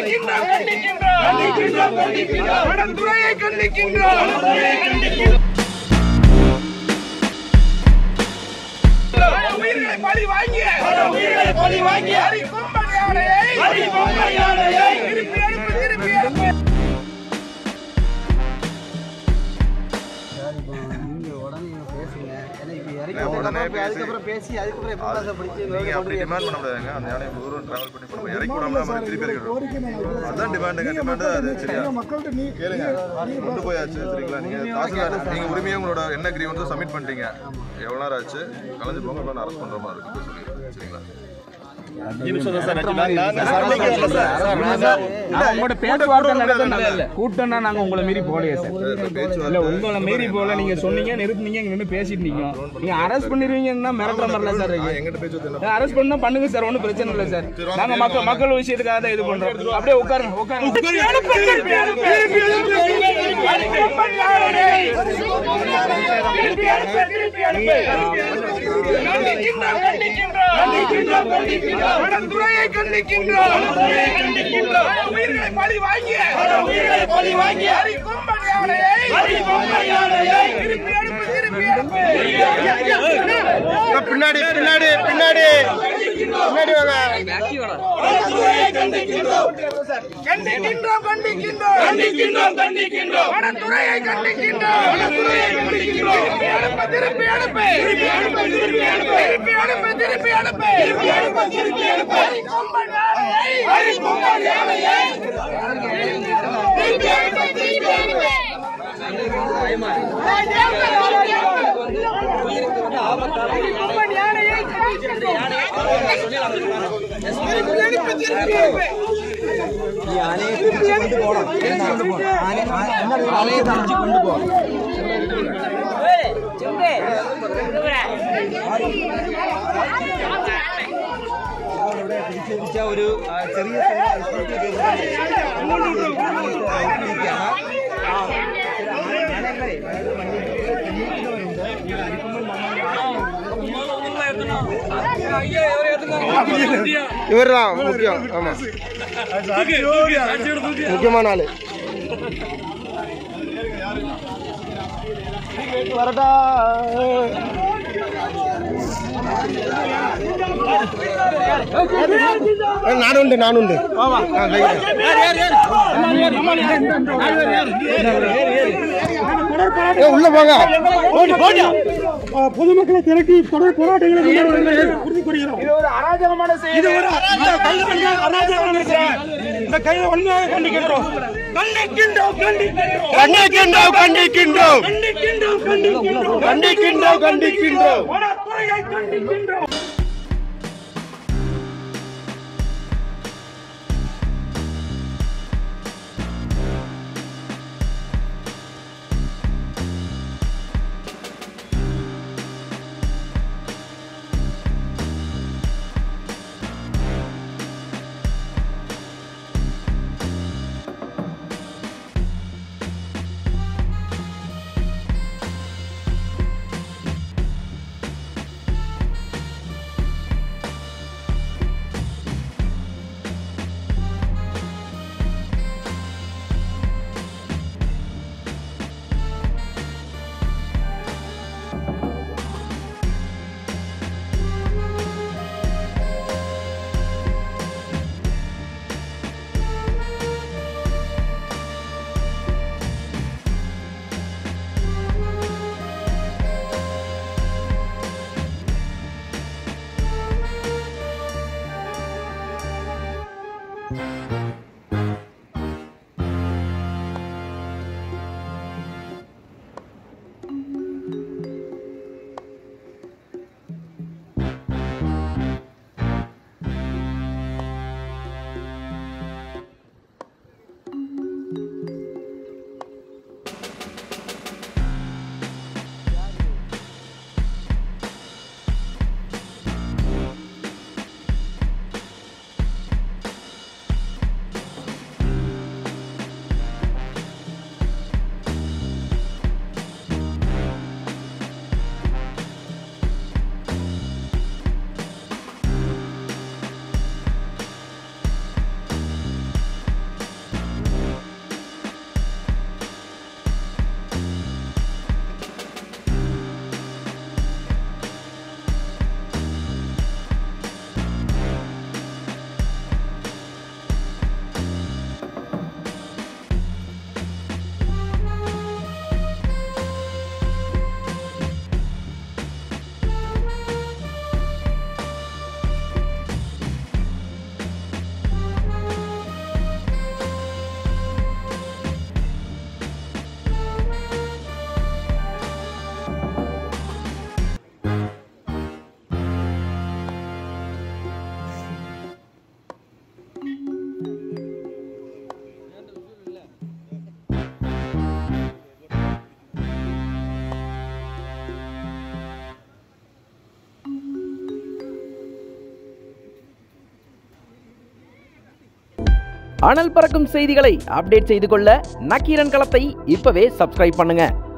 கூட்டம்னா நாங்க உங்களை மீறி போலையே சார். இல்ல உங்களை மீறி போல நீங்க சொன்னீங்க நிறுத்துனீங்க நின்று பேசிட்டு இருக்கோம். நீங்க அரெஸ்ட் பண்ணிருவீங்கன்னா மிரட்டுற மாதிரில சார் அரெஸ்ட் பண்ணா பண்ணுங்க சார், ஒன்றும் பிரச்சனை இல்லை சார். நாங்க மக்கள் விஷயத்துக்காக தான் இது பண்றோம். அப்படியே உட்காருங்க பின்னாடி பின்னாடி பின்னாடி பின்னாடி வாங்க. ഒരു ചെറിയ இவர்தான் முக்கியம். ஆமா, முக்கியமான ஆளு. வரடா நானுண்டு நானுண்டு உள்ள போங்க. பொதுமக்களை திரட்டி தொடர் போராட்டங்களை உறுதி கூறுகிறோம். இது ஒரு அராஜகமான செயல். இது ஒரு அராஜகமான செயல். இந்த கைதை உண்மையாக கண்டிக்கின்றோம். கண்டிக்கின்றோம் கண்டிக்கின்றோம் கண்டிக்கின்றோம் கண்டிக்கின்றோம் கண்டிக்கின்றோம் கண்டிக்கின்றோம் கண்டிக்கின்றோம் கண்டிக்கின்றோம். அனல் பறக்கும் செய்திகளை அப்டேட் செய்து கொள்ள நக்கீரன் களத்தை இப்பவே சப்ஸ்கிரைப் பண்ணுங்க.